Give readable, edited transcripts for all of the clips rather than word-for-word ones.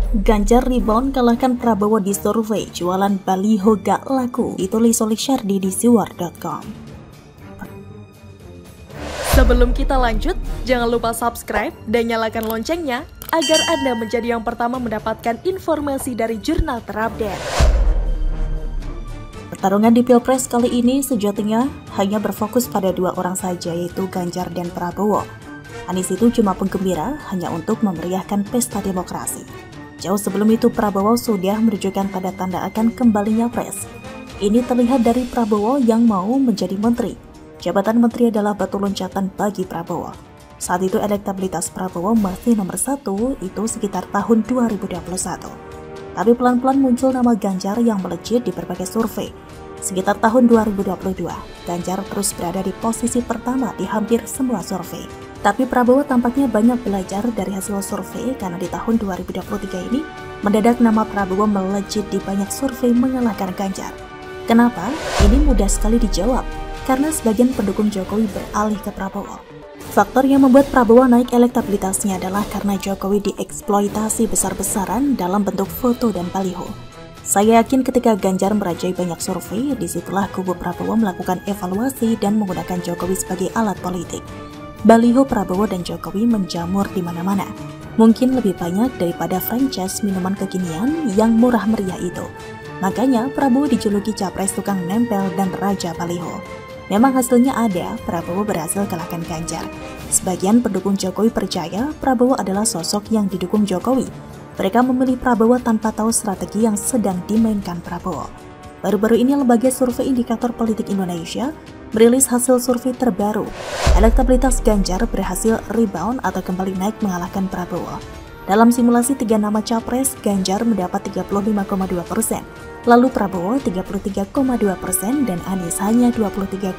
Ganjar rebound kalahkan Prabowo di survei, jualan baliho gak laku, ditulis oleh Syardi di siwar.com. Sebelum kita lanjut, jangan lupa subscribe dan nyalakan loncengnya agar Anda menjadi yang pertama mendapatkan informasi dari jurnal terupdate. Pertarungan di Pilpres kali ini sejatinya hanya berfokus pada dua orang saja, yaitu Ganjar dan Prabowo. Anies itu cuma penggembira hanya untuk memeriahkan pesta demokrasi. Jauh sebelum itu Prabowo sudah menunjukkan tanda-tanda akan kembalinya pres. Ini terlihat dari Prabowo yang mau menjadi menteri. Jabatan menteri adalah batu loncatan bagi Prabowo. Saat itu elektabilitas Prabowo masih nomor 1, itu sekitar tahun 2021. Tapi pelan-pelan muncul nama Ganjar yang melejit di berbagai survei. Sekitar tahun 2022, Ganjar terus berada di posisi pertama di hampir semua survei. Tapi Prabowo tampaknya banyak belajar dari hasil survei karena di tahun 2023 ini mendadak nama Prabowo melejit di banyak survei mengalahkan Ganjar. Kenapa? Ini mudah sekali dijawab, karena sebagian pendukung Jokowi beralih ke Prabowo. Faktor yang membuat Prabowo naik elektabilitasnya adalah karena Jokowi dieksploitasi besar-besaran dalam bentuk foto dan baliho. Saya yakin ketika Ganjar merajai banyak survei, disitulah kubu Prabowo melakukan evaluasi dan menggunakan Jokowi sebagai alat politik. Baliho Prabowo dan Jokowi menjamur di mana-mana. Mungkin lebih banyak daripada franchise minuman kekinian yang murah meriah itu. Makanya Prabowo dijuluki capres tukang nempel dan raja baliho. Memang hasilnya ada, Prabowo berhasil kalahkan Ganjar. Sebagian pendukung Jokowi percaya Prabowo adalah sosok yang didukung Jokowi. Mereka memilih Prabowo tanpa tahu strategi yang sedang dimainkan Prabowo. Baru-baru ini lembaga survei indikator politik Indonesia merilis hasil survei terbaru. Elektabilitas Ganjar berhasil rebound atau kembali naik mengalahkan Prabowo. Dalam simulasi 3 nama capres, Ganjar mendapat 35,2%, lalu Prabowo 33,2% dan Anies hanya 23,9%.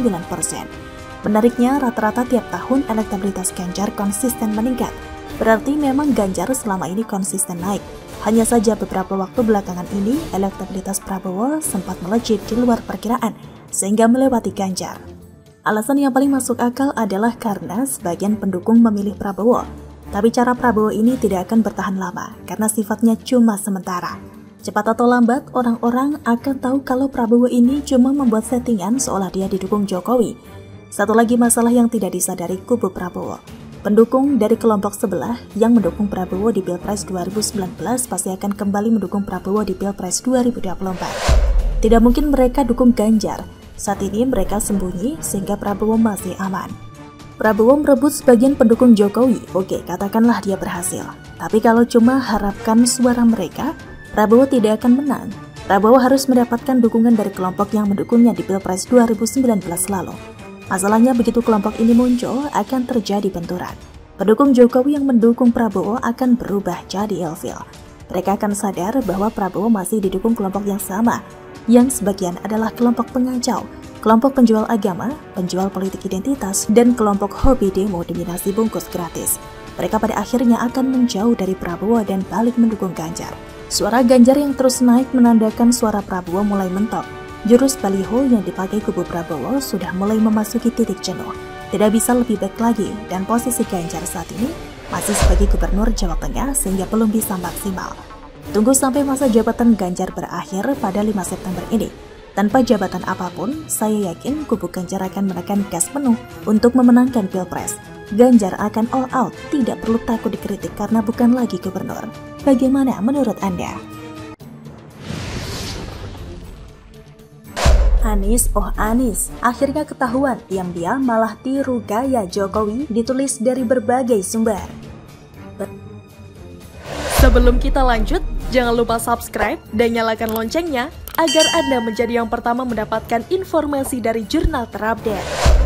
Menariknya, rata-rata tiap tahun elektabilitas Ganjar konsisten meningkat. Berarti memang Ganjar selama ini konsisten naik. Hanya saja beberapa waktu belakangan ini, elektabilitas Prabowo sempat melejit di luar perkiraan, sehingga melewati Ganjar. Alasan yang paling masuk akal adalah karena sebagian pendukung memilih Prabowo. Tapi cara Prabowo ini tidak akan bertahan lama, karena sifatnya cuma sementara. Cepat atau lambat, orang-orang akan tahu kalau Prabowo ini cuma membuat settingan seolah dia didukung Jokowi. Satu lagi masalah yang tidak disadari kubu Prabowo. Pendukung dari kelompok sebelah yang mendukung Prabowo di Pilpres 2019 pasti akan kembali mendukung Prabowo di Pilpres 2024. Tidak mungkin mereka dukung Ganjar. Saat ini mereka sembunyi sehingga Prabowo masih aman. Prabowo merebut sebagian pendukung Jokowi, oke katakanlah dia berhasil. Tapi kalau cuma harapkan suara mereka, Prabowo tidak akan menang. Prabowo harus mendapatkan dukungan dari kelompok yang mendukungnya di Pilpres 2019 lalu. Masalahnya begitu kelompok ini muncul, akan terjadi benturan. Pendukung Jokowi yang mendukung Prabowo akan berubah jadi ilfil. Mereka akan sadar bahwa Prabowo masih didukung kelompok yang sama, yang sebagian adalah kelompok pengacau, kelompok penjual agama, penjual politik identitas, dan kelompok hobi demo demi nasi bungkus gratis. Mereka pada akhirnya akan menjauh dari Prabowo dan balik mendukung Ganjar. Suara Ganjar yang terus naik menandakan suara Prabowo mulai mentok. Jurus baliho yang dipakai kubu Prabowo sudah mulai memasuki titik jenuh. Tidak bisa lebih baik lagi, dan posisi Ganjar saat ini masih sebagai gubernur Jawa Tengah sehingga belum bisa maksimal. Tunggu sampai masa jabatan Ganjar berakhir pada 5 September ini. Tanpa jabatan apapun, saya yakin kubu Ganjar akan menekan gas penuh untuk memenangkan Pilpres. Ganjar akan all out, tidak perlu takut dikritik karena bukan lagi gubernur. Bagaimana menurut Anda? Anies, akhirnya ketahuan yang dia malah tiru gaya Jokowi, ditulis dari berbagai sumber. Sebelum kita lanjut, jangan lupa subscribe dan nyalakan loncengnya agar Anda menjadi yang pertama mendapatkan informasi dari jurnal terupdate.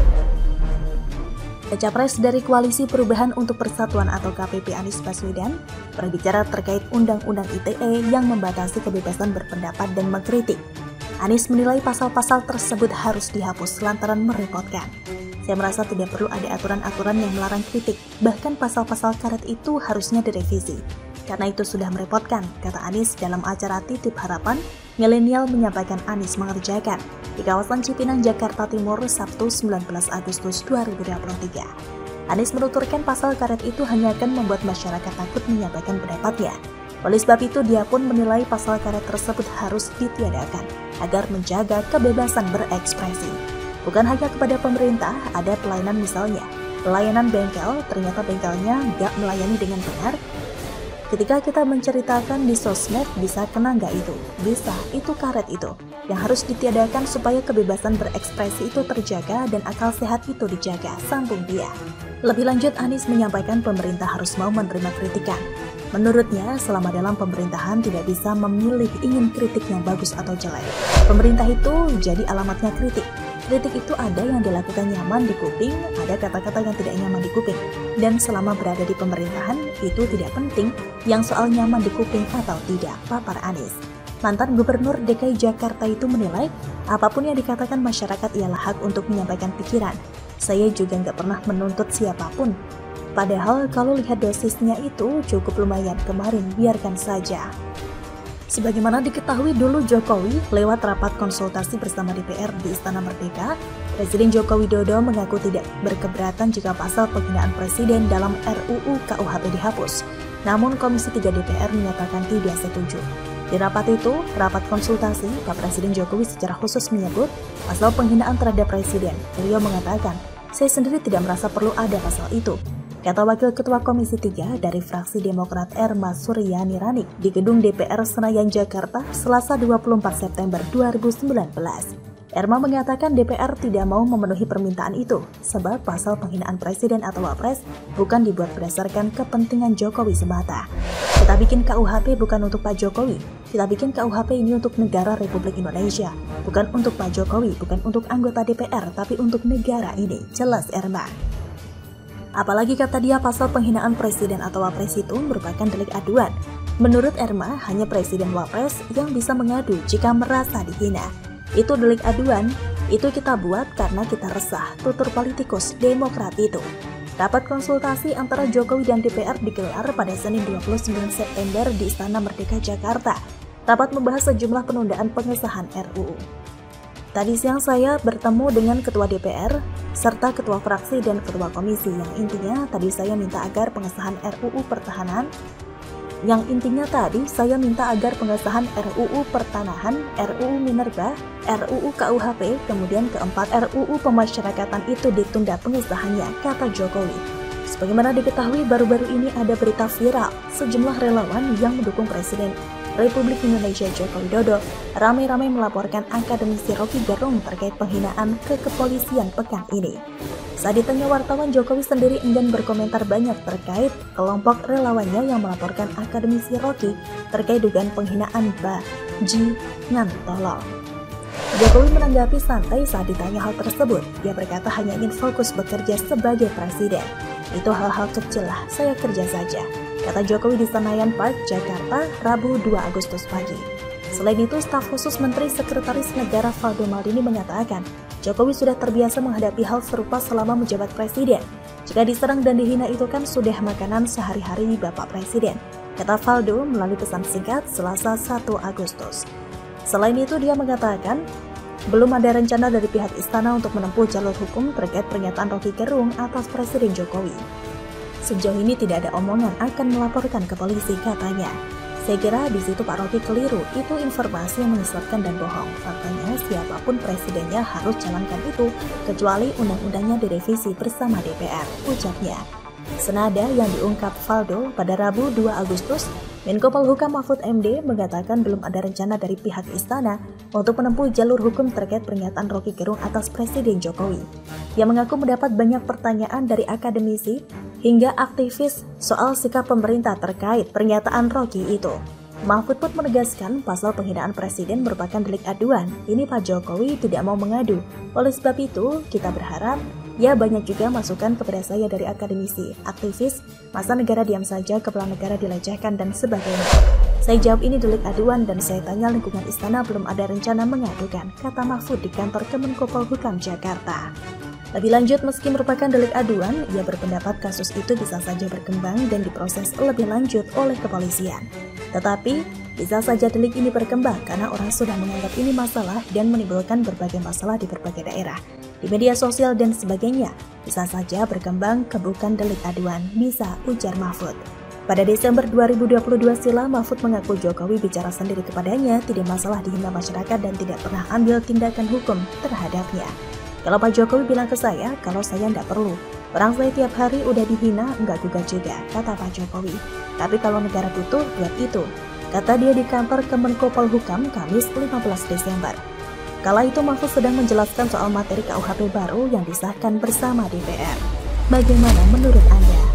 Capres dari Koalisi Perubahan untuk Persatuan atau KPP Anies Baswedan berbicara terkait Undang-Undang ITE yang membatasi kebebasan berpendapat dan mengkritik. Anies menilai pasal-pasal tersebut harus dihapus lantaran merepotkan. Saya merasa tidak perlu ada aturan-aturan yang melarang kritik, bahkan pasal-pasal karet itu harusnya direvisi. Karena itu sudah merepotkan, kata Anies dalam acara Titip Harapan, milenial menyampaikan Anies mengerjakan di kawasan Cipinang, Jakarta Timur, Sabtu 19 Agustus 2023. Anies menuturkan pasal karet itu hanya akan membuat masyarakat takut menyampaikan pendapatnya. Oleh sebab itu, dia pun menilai pasal karet tersebut harus ditiadakan agar menjaga kebebasan berekspresi. Bukan hanya kepada pemerintah, ada pelayanan misalnya. Pelayanan bengkel, ternyata bengkelnya nggak melayani dengan benar. Ketika kita menceritakan di sosmed, bisa kena nggak itu? Bisa, itu karet itu. Yang harus ditiadakan supaya kebebasan berekspresi itu terjaga dan akal sehat itu dijaga, sambung dia. Lebih lanjut, Anies menyampaikan pemerintah harus mau menerima kritikan. Menurutnya, selama dalam pemerintahan tidak bisa memilih ingin kritik yang bagus atau jelek. Pemerintah itu jadi alamatnya kritik. Kritik itu ada yang dilakukan nyaman di kuping, ada kata-kata yang tidak nyaman di kuping. Dan selama berada di pemerintahan, itu tidak penting yang soal nyaman di kuping atau tidak, papar Anies. Mantan Gubernur DKI Jakarta itu menilai, apapun yang dikatakan masyarakat ialah hak untuk menyampaikan pikiran. Saya juga nggak pernah menuntut siapapun. Padahal kalau lihat dosisnya itu cukup lumayan kemarin, biarkan saja. Sebagaimana diketahui dulu Jokowi lewat rapat konsultasi bersama DPR di Istana Merdeka, Presiden Joko Widodo mengaku tidak berkeberatan jika pasal penghinaan presiden dalam RUU KUHP dihapus. Namun Komisi 3 DPR menyatakan tidak setuju. Di rapat itu, rapat konsultasi, Pak Presiden Jokowi secara khusus menyebut pasal penghinaan terhadap presiden. Beliau mengatakan, saya sendiri tidak merasa perlu ada pasal itu. Kata Wakil Ketua Komisi 3 dari fraksi Demokrat Erma Suryani Ranik di gedung DPR Senayan Jakarta Selasa 24 September 2019. Erma mengatakan DPR tidak mau memenuhi permintaan itu sebab pasal penghinaan presiden atau wapres bukan dibuat berdasarkan kepentingan Jokowi semata. Kita bikin KUHP bukan untuk Pak Jokowi, kita bikin KUHP ini untuk negara Republik Indonesia, bukan untuk Pak Jokowi, bukan untuk anggota DPR, tapi untuk negara ini, jelas Erma. Apalagi kata dia pasal penghinaan presiden atau wapres itu merupakan delik aduan. Menurut Erma, hanya presiden wapres yang bisa mengadu jika merasa dihina. Itu delik aduan, itu kita buat karena kita resah, tutur politikus Demokrat itu. Rapat konsultasi antara Jokowi dan DPR digelar pada Senin 29 September di Istana Merdeka Jakarta. Rapat membahas sejumlah penundaan pengesahan RUU. Tadi siang saya bertemu dengan Ketua DPR, serta Ketua Fraksi dan Ketua Komisi, yang intinya tadi saya minta agar pengesahan RUU Pertahanan, RUU Pertanahan, RUU Minerba, RUU KUHP, kemudian keempat RUU Pemasyarakatan itu ditunda pengesahannya, kata Jokowi. Sebagaimana diketahui, baru-baru ini ada berita viral, sejumlah relawan yang mendukung Presiden Republik Indonesia Joko Widodo ramai-ramai melaporkan akademisi Rocky Gerung terkait penghinaan ke kepolisian pekan ini. Saat ditanya wartawan, Jokowi sendiri enggan berkomentar banyak terkait kelompok relawannya yang melaporkan akademisi Rocky terkait dugaan penghinaan bajingan tolol. Jokowi menanggapi santai saat ditanya hal tersebut. Dia berkata hanya ingin fokus bekerja sebagai presiden. Itu hal-hal kecil lah, saya kerja saja, kata Jokowi di Senayan Park, Jakarta, Rabu 2 Agustus pagi. Selain itu, staf khusus Menteri Sekretaris Negara Valdo Maldini mengatakan, Jokowi sudah terbiasa menghadapi hal serupa selama menjabat presiden. Jika diserang dan dihina itu kan sudah makanan sehari-hari Bapak Presiden, kata Valdo melalui pesan singkat Selasa 1 Agustus. Selain itu, dia mengatakan, belum ada rencana dari pihak istana untuk menempuh jalur hukum terkait pernyataan Rocky Gerung atas Presiden Jokowi. Sejauh ini tidak ada omongan akan melaporkan ke polisi, katanya. Saya kira di situ Pak Rocky keliru, itu informasi yang menyesatkan dan bohong. Faktanya siapapun presidennya harus jalankan itu, kecuali undang-undangnya direvisi bersama DPR, ucapnya. Senada yang diungkap Valdo pada Rabu 2 Agustus, Menko Polhukam Mahfud MD mengatakan belum ada rencana dari pihak istana untuk menempuh jalur hukum terkait pernyataan Rocky Gerung atas Presiden Jokowi. Dia mengaku mendapat banyak pertanyaan dari akademisi hingga aktivis soal sikap pemerintah terkait pernyataan Rocky itu. Mahfud pun menegaskan pasal penghinaan presiden merupakan delik aduan. Ini Pak Jokowi tidak mau mengadu. Oleh sebab itu, kita berharap ya banyak juga masukan kepada saya dari akademisi, aktivis, masa negara diam saja, kepala negara dilecehkan dan sebagainya. Saya jawab ini delik aduan dan saya tanya lingkungan istana belum ada rencana mengadukan, kata Mahfud di kantor Kemenko Polhukam Jakarta. Lebih lanjut, meski merupakan delik aduan, ia berpendapat kasus itu bisa saja berkembang dan diproses lebih lanjut oleh kepolisian. Tetapi, bisa saja delik ini berkembang karena orang sudah menganggap ini masalah dan menimbulkan berbagai masalah di berbagai daerah, di media sosial dan sebagainya. Bisa saja berkembang ke bukan delik aduan, bisa, ujar Mahfud. Pada Desember 2022 silam, Mahfud mengaku Jokowi bicara sendiri kepadanya, tidak masalah dihina masyarakat dan tidak pernah ambil tindakan hukum terhadapnya. Kalau Pak Jokowi bilang ke saya, kalau saya tidak perlu. Orang saya tiap hari udah dihina, enggak gugat juga, kata Pak Jokowi. Tapi kalau negara butuh, buat itu. Kata dia di kantor Kemenko Polhukam Kamis 15 Desember. Kala itu Mahfud sedang menjelaskan soal materi KUHP baru yang disahkan bersama DPR. Bagaimana menurut Anda?